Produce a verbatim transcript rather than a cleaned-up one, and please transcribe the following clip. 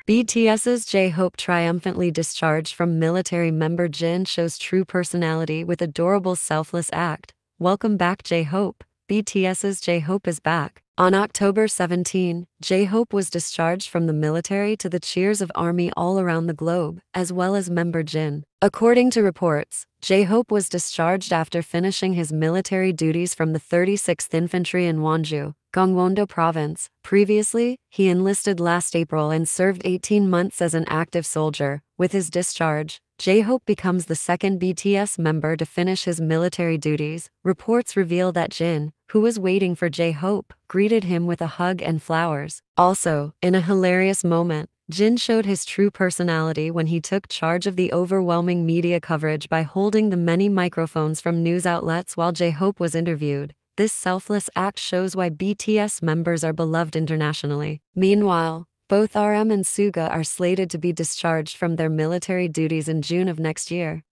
BTS's J-Hope triumphantly discharged from military member Jin shows true personality with adorable selfless act. Welcome back J-Hope. BTS's J-Hope is back. On October seventeenth, J-Hope was discharged from the military to the cheers of army all around the globe, as well as member Jin. According to reports, J-Hope was discharged after finishing his military duties from the thirty-sixth Infantry in Wonju, Gangwon-do Province. Previously, he enlisted last April and served eighteen months as an active soldier. With his discharge, J-Hope becomes the second B T S member to finish his military duties. Reports reveal that Jin, who was waiting for J-Hope, greeted him with a hug and flowers. Also, in a hilarious moment, Jin showed his true personality when he took charge of the overwhelming media coverage by holding the many microphones from news outlets while J-Hope was interviewed. This selfless act shows why B T S members are beloved internationally. Meanwhile, both R M and Suga are slated to be discharged from their military duties in June of next year.